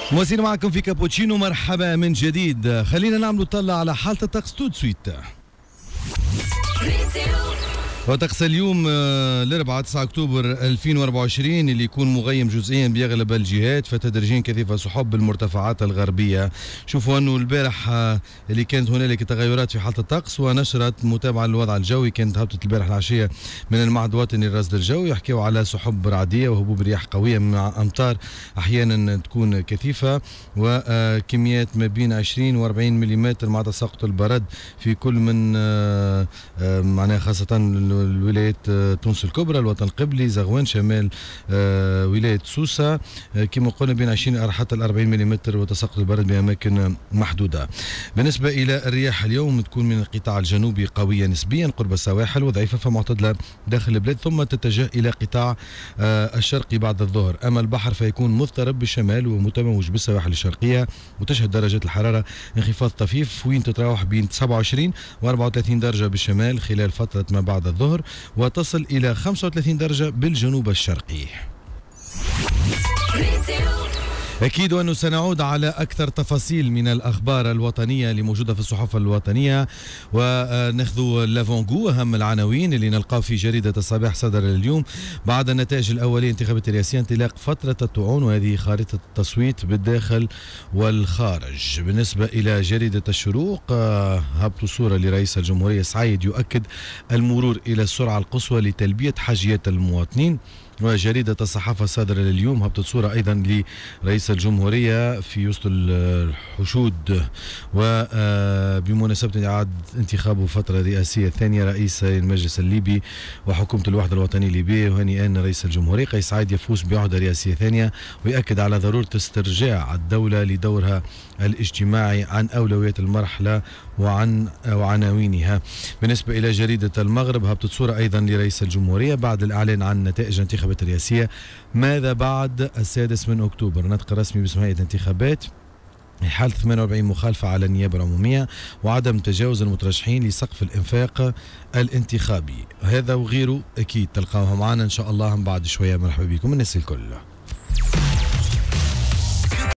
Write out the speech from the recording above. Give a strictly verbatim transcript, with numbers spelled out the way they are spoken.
موازين معكم في كابوتشينو، مرحبا من جديد. خلينا نعملوا طلة على حالة الطقس تو سويت. وطقس اليوم الاربعاء تسعة اكتوبر ألفين وأربعة وعشرين اللي يكون مغيم جزئيا باغلب الجهات، فتدريجيا كثيفه سحب بالمرتفعات الغربيه. شوفوا انه البارح اللي كانت هنالك تغيرات في حاله الطقس ونشرت متابعه للوضع الجوي. كانت هبطت البارح العشيه من المعهد الوطني للرصد الجوي يحكيوا على سحب رعديه وهبوب رياح قويه مع امطار احيانا تكون كثيفه، وكميات ما بين عشرين وأربعين ملم مع تساقط البرد في كل من معناها خاصه الولايات تونس الكبرى، الوطن القبلي، زغوان، شمال آه، ولايه سوسه، آه، كما قلنا بين عشرين حتى أربعين ملم وتساقط البرد باماكن محدوده. بالنسبه الى الرياح اليوم تكون من القطاع الجنوبي قويه نسبيا قرب السواحل وضعيفه فمعتدله داخل البلاد، ثم تتجه الى قطاع آه، الشرقي بعد الظهر. اما البحر فيكون مضطرب بالشمال ومتموج بالسواحل الشرقيه، وتشهد درجات الحراره انخفاض طفيف وين تتراوح بين سبعة وعشرين و أربعة وثلاثين درجه بالشمال خلال فتره ما بعد الظهر، وتصل إلى خمسة وثلاثين درجة بالجنوب الشرقي. أكيد أنه سنعود على أكثر تفاصيل من الأخبار الوطنية اللي موجودة في الصحف الوطنية، وناخذ لافونغو أهم العناوين اللي نلقاو في جريدة الصباح صدر اليوم. بعد النتائج الأولية انتخابات الرئاسية انطلاق فترة الطعون، وهذه خارطة التصويت بالداخل والخارج. بالنسبة إلى جريدة الشروق هبطوا صورة لرئيس الجمهورية سعيد يؤكد المرور إلى السرعة القصوى لتلبية حاجيات المواطنين. وجريدة الصحافة صادرة لليوم هبطت صورة أيضا لرئيس الجمهورية في وسط الحشود وبمناسبة إعادة انتخابه فترة رئاسية ثانية رئيس المجلس الليبي وحكومة الوحدة الوطنية الليبية. وهنيئا رئيس الجمهورية قيس سعيد يفوز بعهدة رئاسية ثانية، ويأكد على ضرورة استرجاع الدولة لدورها الاجتماعي عن أولويات المرحلة وعن وعناوينها. بالنسبة إلى جريدة المغرب هبطت صورة أيضا لرئيس الجمهورية بعد الإعلان عن نتائج الانتخابات الرئاسية. ماذا بعد السادس من أكتوبر؟ نطق رسمي باسم هيئة الانتخابات حالة ثمانية وأربعين مخالفة على النيابة العمومية وعدم تجاوز المترشحين لسقف الإنفاق الانتخابي. هذا وغيره أكيد تلقاوها معنا إن شاء الله بعد شوية. مرحبا بكم الناس الكل.